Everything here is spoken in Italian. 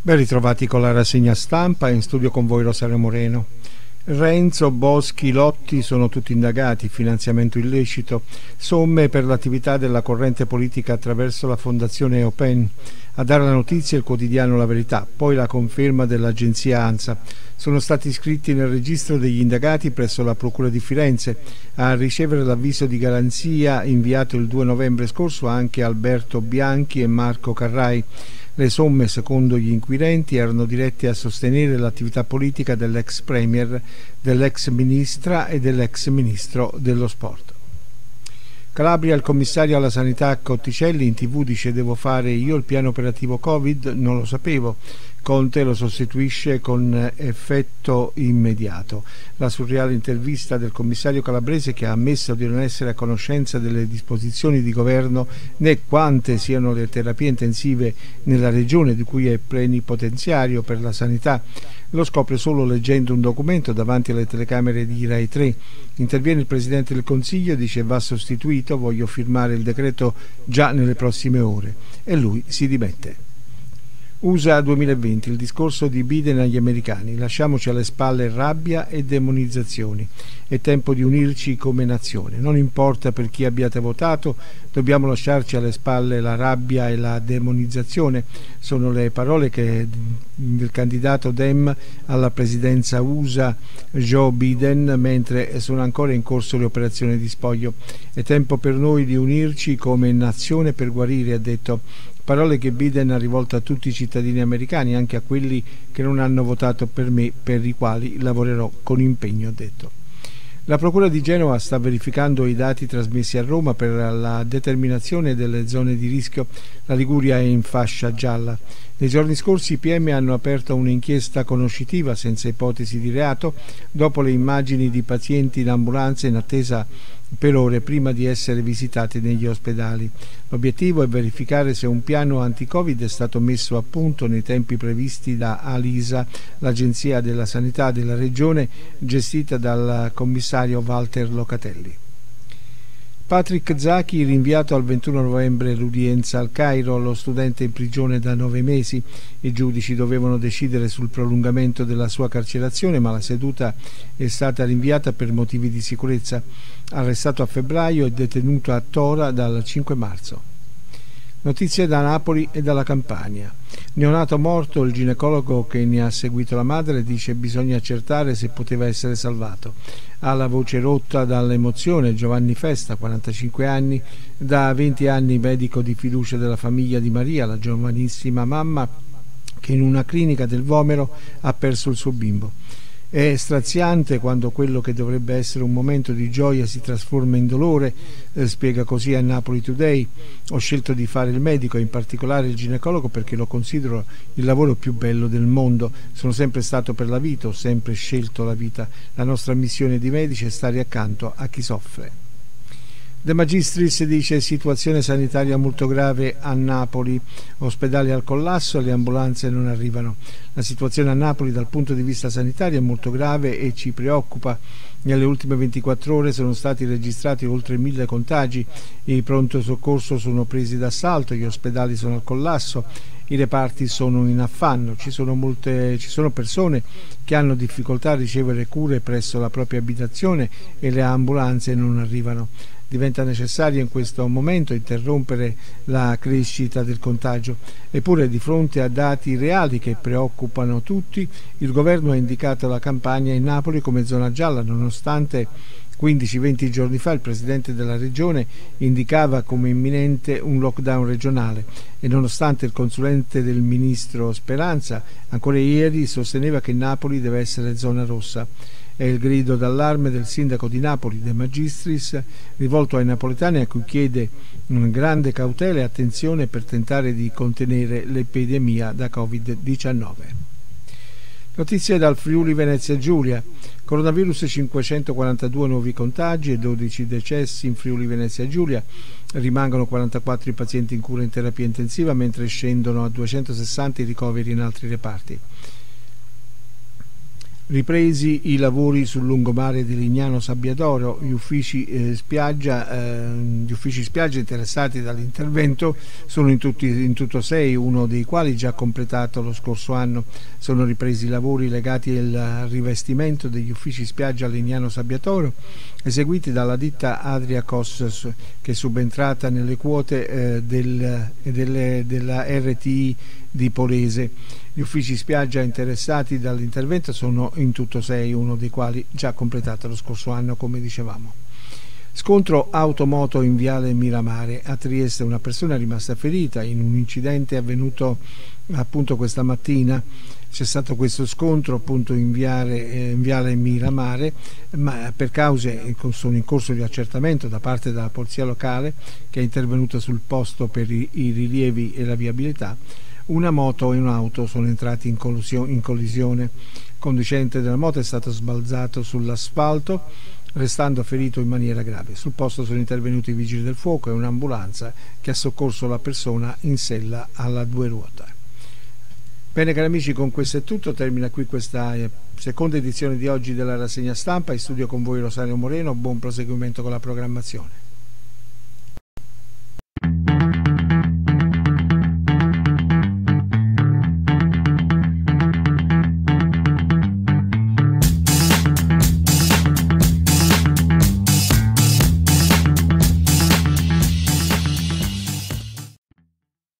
Ben ritrovati con la rassegna stampa, in studio con voi Rosario Moreno. Renzo, Boschi, Lotti sono tutti indagati, finanziamento illecito, somme per l'attività della corrente politica attraverso la fondazione Open. A dare la notizia il quotidiano La Verità, poi la conferma dell'agenzia ANSA. Sono stati iscritti nel registro degli indagati presso la Procura di Firenze. A ricevere l'avviso di garanzia inviato il 2 novembre scorso anche Alberto Bianchi e Marco Carrai. Le somme, secondo gli inquirenti, erano dirette a sostenere l'attività politica dell'ex premier, dell'ex ministra e dell'ex ministro dello sport. Calabria, il commissario alla sanità Cotticelli in TV dice: devo fare io il piano operativo Covid, non lo sapevo. Conte lo sostituisce con effetto immediato. La surreale intervista del commissario calabrese, che ha ammesso di non essere a conoscenza delle disposizioni di governo né quante siano le terapie intensive nella regione di cui è plenipotenziario per la sanità, lo scopre solo leggendo un documento davanti alle telecamere di Rai 3. Interviene il Presidente del Consiglio e dice: va sostituito, voglio firmare il decreto già nelle prossime ore, e lui si dimette. USA 2020, il discorso di Biden agli americani: lasciamoci alle spalle rabbia e demonizzazioni, è tempo di unirci come nazione, non importa per chi abbiate votato, dobbiamo lasciarci alle spalle la rabbia e la demonizzazione. Sono le parole del candidato Dem alla presidenza USA Joe Biden mentre sono ancora in corso le operazioni di spoglio. È tempo per noi di unirci come nazione per guarire, ha detto. Parole che Biden ha rivolto a tutti i cittadini americani, anche a quelli che non hanno votato per me, per i quali lavorerò con impegno, ha detto. La Procura di Genova sta verificando i dati trasmessi a Roma per la determinazione delle zone di rischio. La Liguria è in fascia gialla. Nei giorni scorsi i PM hanno aperto un'inchiesta conoscitiva senza ipotesi di reato dopo le immagini di pazienti in ambulanza in attesa per ore prima di essere visitati negli ospedali. L'obiettivo è verificare se un piano anti-Covid è stato messo a punto nei tempi previsti da ALISA, l'agenzia della sanità della regione gestita dal commissario Walter Locatelli. Patrick Zaki rinviato al 21 novembre l'udienza al Cairo, lo studente in prigione da 9 mesi. I giudici dovevano decidere sul prolungamento della sua carcerazione, ma la seduta è stata rinviata per motivi di sicurezza. Arrestato a febbraio e detenuto a Tora dal 5 marzo. Notizie da Napoli e dalla Campania. Neonato morto, il ginecologo che ne ha seguito la madre dice: bisogna accertare se poteva essere salvato. Ha la voce rotta dall'emozione Giovanni Festa, 45 anni, da 20 anni medico di fiducia della famiglia di Maria, la giovanissima mamma che in una clinica del Vomero ha perso il suo bimbo. È straziante quando quello che dovrebbe essere un momento di gioia si trasforma in dolore, spiega così a Napoli Today. Ho scelto di fare il medico e in particolare il ginecologo perché lo considero il lavoro più bello del mondo. Sono sempre stato per la vita, ho sempre scelto la vita. La nostra missione di medici è stare accanto a chi soffre. De Magistris dice: situazione sanitaria molto grave a Napoli, ospedali al collasso, le ambulanze non arrivano. La situazione a Napoli dal punto di vista sanitario è molto grave e ci preoccupa. Nelle ultime 24 ore sono stati registrati oltre 1000 contagi, i pronto soccorso sono presi d'assalto, gli ospedali sono al collasso, i reparti sono in affanno, ci sono persone che hanno difficoltà a ricevere cure presso la propria abitazione e le ambulanze non arrivano. Diventa necessario in questo momento interrompere la crescita del contagio. Eppure, di fronte a dati reali che preoccupano tutti, il governo ha indicato la Campania e Napoli come zona gialla, nonostante 15-20 giorni fa il presidente della regione indicava come imminente un lockdown regionale e nonostante il consulente del ministro Speranza ancora ieri sosteneva che Napoli deve essere zona rossa. È il grido d'allarme del sindaco di Napoli, De Magistris, rivolto ai napoletani, a cui chiede una grande cautela e attenzione per tentare di contenere l'epidemia da Covid-19. Notizie dal Friuli Venezia Giulia. Coronavirus, 542 nuovi contagi e 12 decessi in Friuli Venezia Giulia. Rimangono 44 i pazienti in cura in terapia intensiva, mentre scendono a 260 i ricoveri in altri reparti. Ripresi i lavori sul lungomare di Lignano Sabbiadoro, gli uffici spiaggia interessati dall'intervento sono in tutto 6, uno dei quali già completato lo scorso anno. Sono ripresi i lavori legati al rivestimento degli uffici spiaggia a Lignano Sabbiadoro, eseguiti dalla ditta Adria Cossos, che è subentrata nelle quote della RTI di Polese. Gli uffici spiaggia interessati dall'intervento sono in tutto 6, uno dei quali già completato lo scorso anno, come dicevamo. Scontro automoto in viale Miramare. A Trieste una persona è rimasta ferita in un incidente avvenuto appunto questa mattina. C'è stato questo scontro appunto in viale Miramare, ma per cause sono in corso di accertamento da parte della polizia locale, che è intervenuta sul posto per i rilievi e la viabilità. Una moto e un'auto sono entrati in collisione. Il conducente della moto è stato sbalzato sull'asfalto, restando ferito in maniera grave. Sul posto sono intervenuti i vigili del fuoco e un'ambulanza che ha soccorso la persona in sella alla 2 ruote. Bene cari amici, con questo è tutto, termina qui questa seconda edizione di oggi della rassegna stampa. In studio con voi Rosario Moreno, buon proseguimento con la programmazione.